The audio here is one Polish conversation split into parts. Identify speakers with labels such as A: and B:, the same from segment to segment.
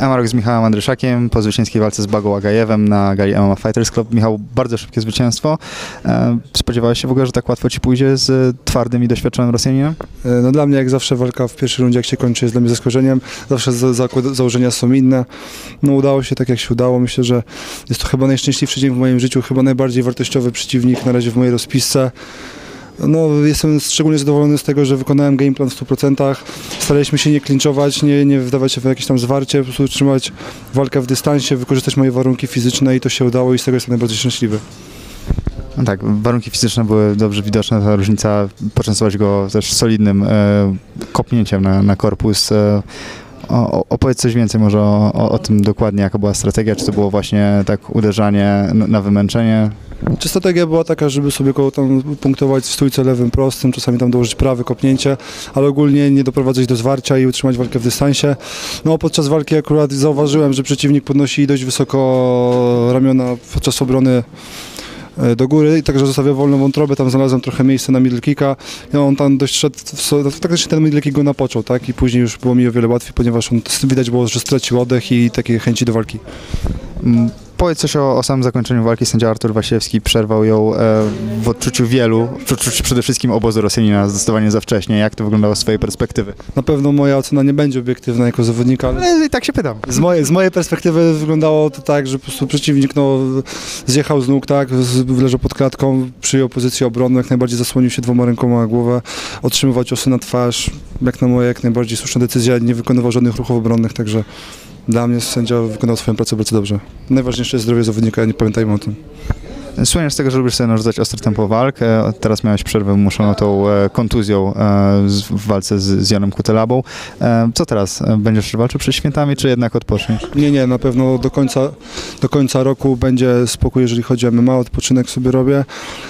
A: Amarok z Michałem Andryszakiem po zwycięskiej walce z Bagą Agajewem na gali MMA Fighters Club. Michał, bardzo szybkie zwycięstwo. Spodziewałeś się w ogóle, że tak łatwo ci pójdzie z twardym i doświadczonym Rosjaninem?
B: No dla mnie jak zawsze walka w pierwszej rundzie, jak się kończy, jest dla mnie zaskoczeniem. Zawsze założenia są inne. No udało się tak, jak się udało. Myślę, że jest to chyba najszczęśliwszy dzień w moim życiu, chyba najbardziej wartościowy przeciwnik na razie w mojej rozpisce. No, jestem szczególnie zadowolony z tego, że wykonałem gameplan w 100%. Staraliśmy się nie klinczować, nie wdawać się w jakieś tam zwarcie, po prostu utrzymać walkę w dystansie, wykorzystać moje warunki fizyczne i to się udało i z tego jestem najbardziej szczęśliwy.
A: No tak, warunki fizyczne były dobrze widoczne, ta różnica, poczęstować go też solidnym kopnięciem na korpus. Opowiedz coś więcej może o tym dokładnie, jaka była strategia, czy to było właśnie tak uderzanie na wymęczenie?
B: Czy strategia była taka, żeby sobie go tam punktować w stójce lewym prostym, czasami tam dołożyć prawe kopnięcie, ale ogólnie nie doprowadzać do zwarcia i utrzymać walkę w dystansie. No podczas walki akurat zauważyłem, że przeciwnik podnosi dość wysoko ramiona podczas obrony do góry i także zostawiał wolną wątrobę, tam znalazłem trochę miejsca na middle kicka i on tam dość szedł, faktycznie ten middle kick go napoczął, tak? I później już było mi o wiele łatwiej, ponieważ on widać było, że stracił oddech i takie chęci do walki.
A: Powiedz coś o samym zakończeniu walki. Sędzia Artur Wasiewski przerwał ją w odczuciu wielu, w odczuciu przede wszystkim obozu Rosjanina zdecydowanie za wcześnie. Jak to wyglądało z twojej perspektywy?
B: Na pewno moja ocena nie będzie obiektywna jako zawodnika,
A: Ale i tak się pytam.
B: Z mojej perspektywy wyglądało to tak, że po prostu przeciwnik zjechał z nóg, tak, leżał pod klatką, przyjął pozycję obronną, jak najbardziej zasłonił się dwoma rękoma na głowę, otrzymywał ciosy na twarz, jak na moje, jak najbardziej słuszna decyzja, nie wykonywał żadnych ruchów obronnych, także dla mnie sędzia wykonał swoją pracę bardzo dobrze. Najważniejsze jest zdrowie zawodnika, nie pamiętajmy o tym.
A: Słyniesz z tego, że lubisz sobie narzucać ostre tempo walk. Teraz miałeś przerwę wymuszoną tą kontuzją w walce z Janem Kutelabą. Co teraz? Będziesz walczył przed świętami, czy jednak odpoczniesz?
B: Nie, na pewno do końca roku będzie spokój, jeżeli chodzi o MMA, odpoczynek sobie robię.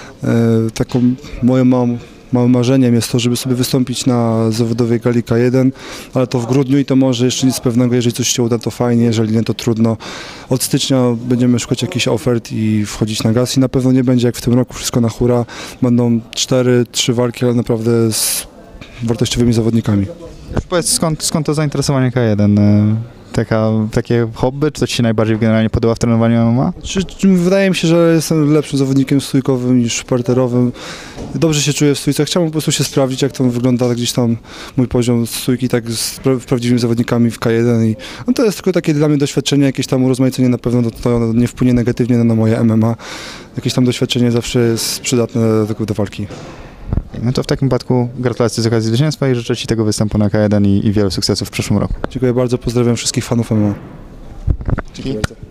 B: Taką moją małym marzeniem jest to, żeby sobie wystąpić na zawodowej gali K1, ale to w grudniu i to może jeszcze nic pewnego, jeżeli coś się uda, to fajnie, jeżeli nie, to trudno. Od stycznia będziemy szukać jakichś ofert i wchodzić na gaz i na pewno nie będzie jak w tym roku wszystko na hura. Będą 4-3 walki, ale naprawdę z wartościowymi zawodnikami.
A: Powiedz, skąd to zainteresowanie K1? Takie hobby, czy to ci się najbardziej generalnie podoba w trenowaniu MMA?
B: Wydaje mi się, że jestem lepszym zawodnikiem stójkowym niż parterowym. Dobrze się czuję w stójce. Chciałbym po prostu się sprawdzić, jak to wygląda gdzieś tam mój poziom stójki tak z prawdziwymi zawodnikami w K1 i no to jest tylko takie dla mnie doświadczenie, jakieś tam urozmaicenie na pewno to nie wpłynie negatywnie na moje MMA. Jakieś tam doświadczenie zawsze jest przydatne do walki.
A: No to w takim wypadku gratulacje z okazji zwycięstwa i życzę ci tego występu na K1 i wielu sukcesów w przyszłym roku.
B: Dziękuję bardzo, pozdrawiam wszystkich fanów MMA. Dziękuję bardzo.